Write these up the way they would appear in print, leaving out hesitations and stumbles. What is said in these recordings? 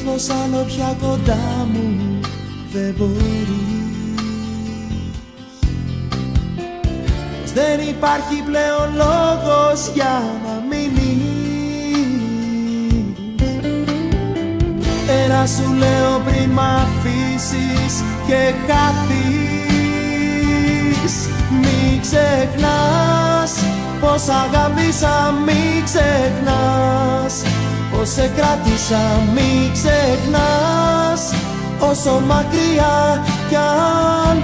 πως άλλο πια κοντά μου δεν μπορείς, πως δεν υπάρχει πλέον λόγος για να μείνεις. Ένα σου λέω πριν μ' αφήσεις και χάθεις. Μη ξεχνάς πως αγάπησα, μη ξεχνάς πως σε κράτησα, μη ξεχνάς όσο μακριά κι αν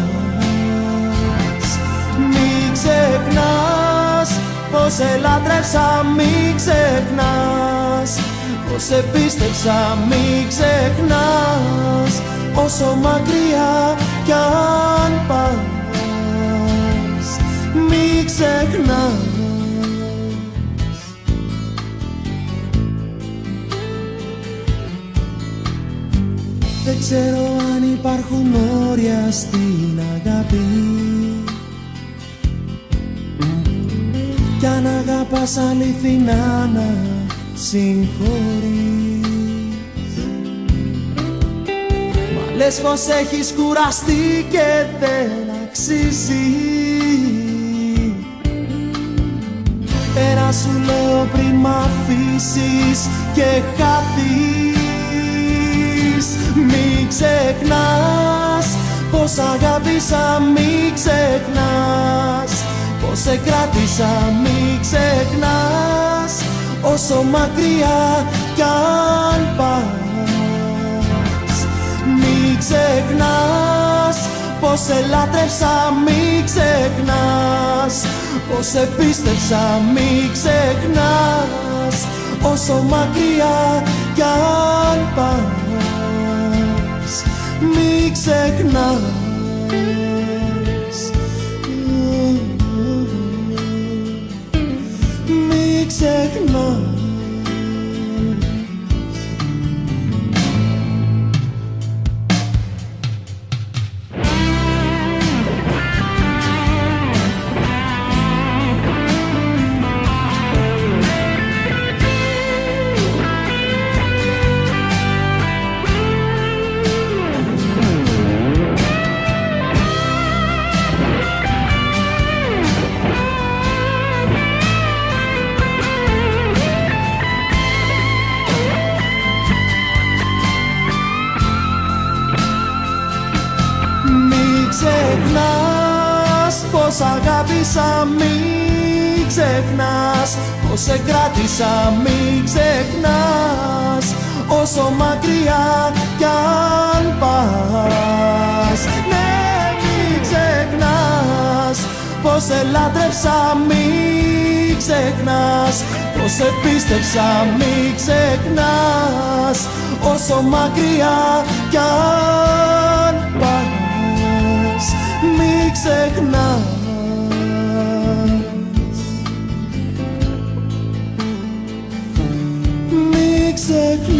πας. Μη ξεχνάς πως σε λάτρεψα, μη ξεχνάς πως σε πίστεψα, μη ξεχνάς όσο μακριά κι αν πας. Μη ξεχνάς. Δεν ξέρω αν υπάρχουν όρια στην αγάπη, κι αν αγαπάς αληθινά να συγχωρείς. Μα λες πως έχεις κουραστεί και δεν αξίζει. Ένα σου λέω πριν μ' αφήσεις και χάθεις. Μη ξεχνάς πως αγάπησα, μη ξεχνάς πως σε κράτησα, μη ξεχνάς όσο μακριά κι αν πας. Μη ξεχνάς πως σε λάτρεψα, μη ξεχνάς πως σε πίστεψα, μη ξεχνάς όσο μακριά κι αν πας. Μη ξεχνάς. Μη ξεχνάς. Ξεχνάς πως αγάπησα, μη ξεχνάς πως σε κράτησα, μη ξεχνάς όσο μακριά κι αν πας. Ναι, μη ξεχνάς πως σε λάτρεψα, μη ξεχνάς πως σε πίστεψα, μη ξεχνάς όσο μακριά κι αν πας. Μη ξεχνάς. Μη ξεχνάς.